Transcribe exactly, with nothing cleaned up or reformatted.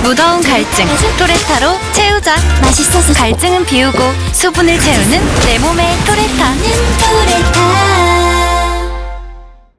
무더운 갈증 토레타로 채우자. 맛있어서 갈증은 비우고 수분을 채우는 내 몸의 토레타.